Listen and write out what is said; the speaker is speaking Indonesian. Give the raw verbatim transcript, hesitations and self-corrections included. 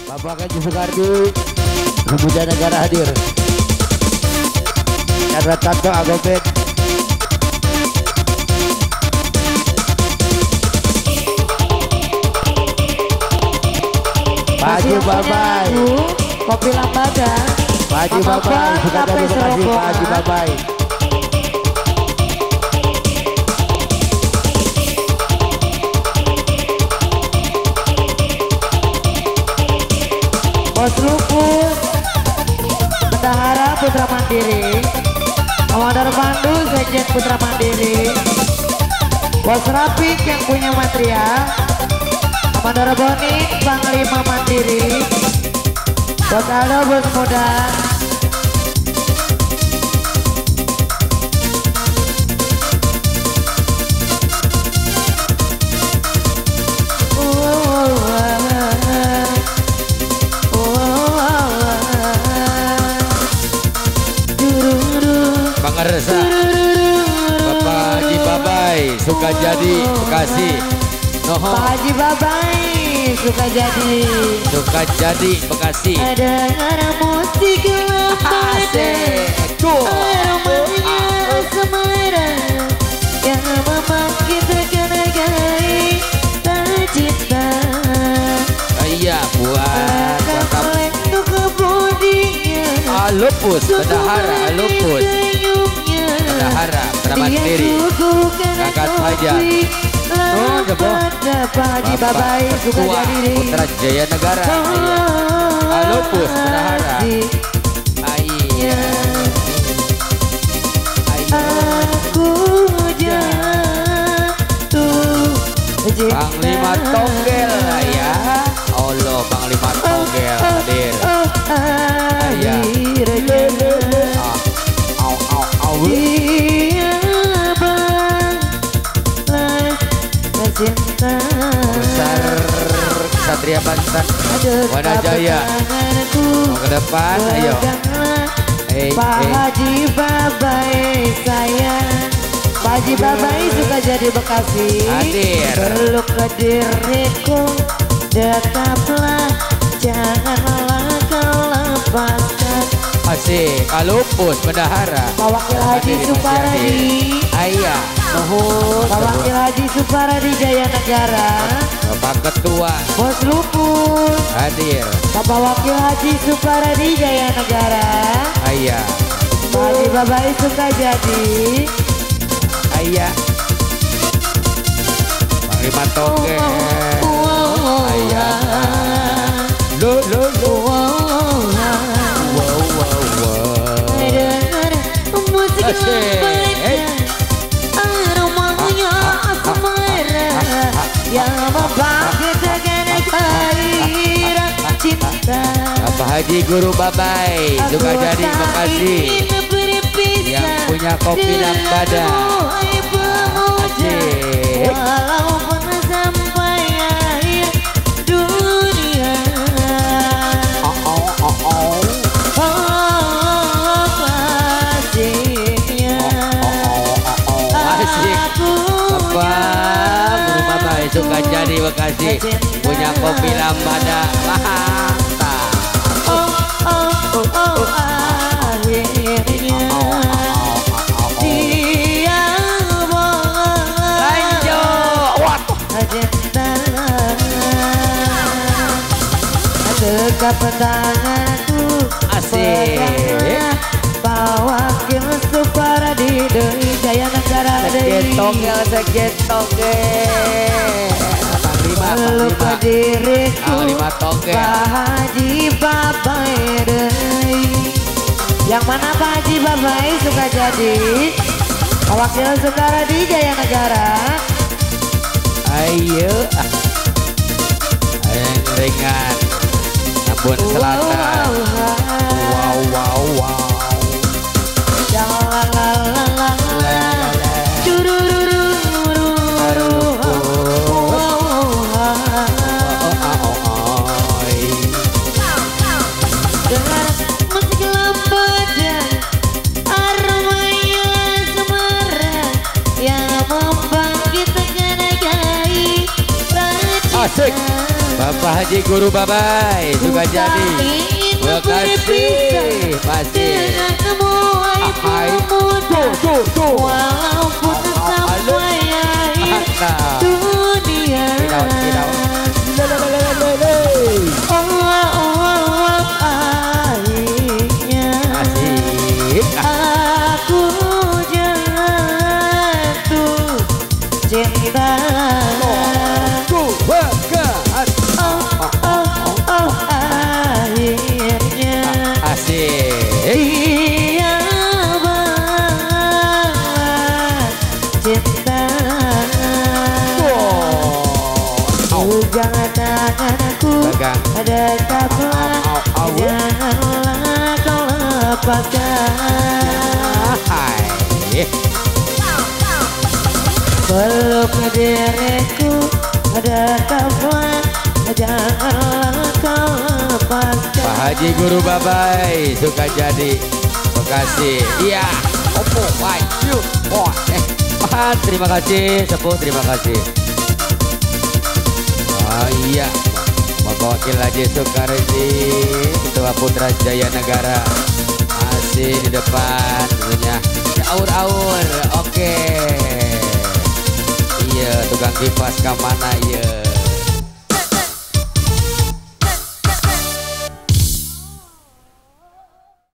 Bapak Haji Soekardi, Pemuda Negara hadir. Chandra Tanto Agobet. Pak Haji Babai, Kopi Lambaga. Pak Haji Babai, Soekardi terima kasih Pak Haji Babai. Bos Lupus, Bendahara Putra Mandiri, Komandan Pandu Sekjen Putra Mandiri, Bos Rapik yang punya material, Komandan Boni Panglima Mandiri, Bos Aldo Bos Muda, Pangersa, Bapak Haji Babai, Sukajadi, Bekasi. Noho. Pak Haji Babai, Sukajadi, Sukajadi, Bekasi. ada arah musik lampada, aromanya semara, yang membuat kita kenegai tercipta. Iya, buat tetap Alupus, Bendahara, Alupus, Bendahara, Keramat Diri, Angkat Haja, oh, Pak Haji Babai, Sukajadi, Putra Jaya Negara, Alupus, Bendahara, Iya, aku jatuh Panglima Tonggel, ya, Allah, Panglima Tonggel hadir. Iya. Au au au. Besar Satria Banten, Wanajaya. Mau ke depan, ayo. Hey, Pak hey. Haji Babai sayang, Pak Haji Babai Sukajadi Bekasi. Hadir. Peluk ke diriku, tetaplah, janganlah kau lepaskan. Asik, Alupus, Bendahara. Pak Wakil Haji Supardi, Ayah, nuhun. Pak Wakil Haji Supardi Jaya Negara, Bapak Ketua Bos Lupus, hadir. Bapak Wakil Haji Supardi Jaya Negara, Ayah, Pak Haji Babai Sukajadi, ayah. Panglima Tonggel. Ayah. Lo lo lo. Wow wow wow. musik Asik. aromanya asmara, yang membuat kita kenegai cinta. Bapak Haji Guru Babai, Sukajadi Bekasi, yang punya kopi Lambada. Asik. Walaupun sampai akhir dunia. Oh oh oh oh. Oh, asiknya. Oh, asik. Bapak Guru Babai, Sukajadi Bekasi, punya kopi Lambada. Mantap. Oh, oh, oh, oh, akhirnya. Dia tegap tanganku, asik. Pak Wakil Supardi dari Jaya Negara dari Tonggel, Sekjen Tonggel. Panglima, peluk ke Panglima. diriku, Panglima Tonggel. Pak Haji Babai dari. Yang mana Pak Haji Babai Sukajadi, Pak Wakil Supardi Jaya Negara. Ayo, ah. Yang ringan, Ambon Selatan. Wow, wow, wow. Dengar musik Lambada, aromanya semara, yang membangkitkan gairah cinta. Asik. Bapak Pak Haji Guru Babai suka jadi. Terima kasih pasti. Hai tuh tuh tuh. Walaupun sampai akhir dunia. Oh oh akhirnya aku jatuh cinta. Oh oh oh akhirnya asik. dia balas cinta. Jangan tanganku ada kapal, janganlah kau lepaskan. Peluk diriku ada kapal, janganlah kau lepaskan. Pak Haji Guru Babai suka jadi Bekasi. Iya. Opo maju. Oh, eh. Ah, terima kasih Sepuh, terima kasih. Oh iya, Bapak Wakil Haji Soekardi, Ketua Putra Jaya Negara, masih di depan tentunya. Aur-aur, oke. Iya, tukang kipas kemana ya?